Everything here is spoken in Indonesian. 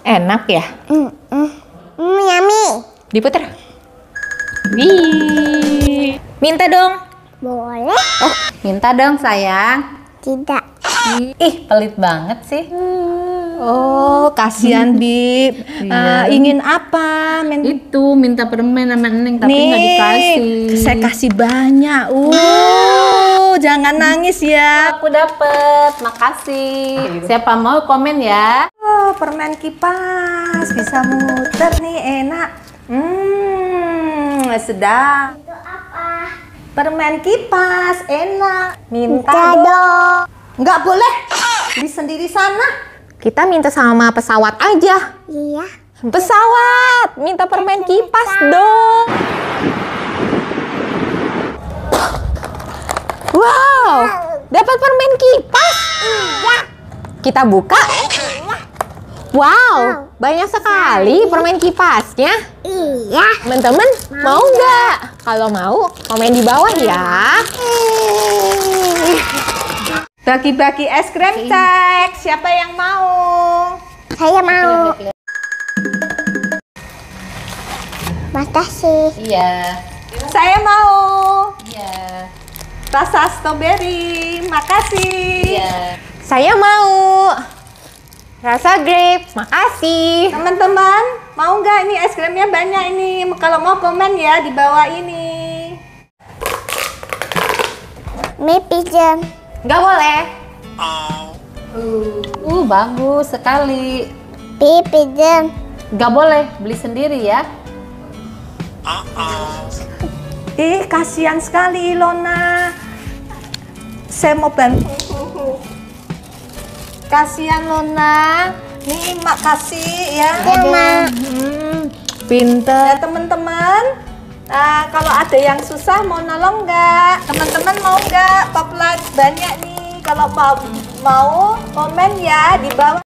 Enak ya? Yummy. Diputer. Wih. Minta dong. Boleh? Oh, minta dong sayang. Tidak. Ih, pelit banget sih. Oh, kasihan Bib. Ingin apa? Itu minta permen sama Neng tapi Nih, nggak dikasih. saya kasih banyak. Jangan nangis ya. Aku dapet, makasih. Siapa mau komen ya? Oh, permen kipas bisa muter nih, enak. Sedap. Itu apa? Permen kipas enak. Minta dong. Nggak boleh. Beli sendiri sana. Kita minta sama pesawat aja. Iya. Pesawat, minta permen kipas dong. Wow, dapat permen kipas. Iya. Kita buka. Wow, banyak sekali permen kipasnya. Iya. Teman-teman, mau nggak? Kalau mau, komen di bawah ya. Bagi-bagi es krim cek. Siapa yang mau? Saya mau. Makasih. Iya, Saya mau. iya, Rasa strawberry. Makasih. iya. Saya mau. Rasa grape, makasih. Teman-teman, mau nggak ini es krimnya banyak ini? Kalau mau komen ya di bawah ini. Mie pigeon. Nggak boleh. Bagus sekali. Mie pigeon. Nggak boleh, beli sendiri ya. Ih, kasihan sekali Ilona. Saya mau bantu. Kasihan Lona. Nih, makasih ya. Sama. Pinter. Ya, teman-teman. Kalau ada yang susah mau nolong nggak? Teman-teman mau nggak? Poplar banyak nih. Kalau mau komen ya di bawah.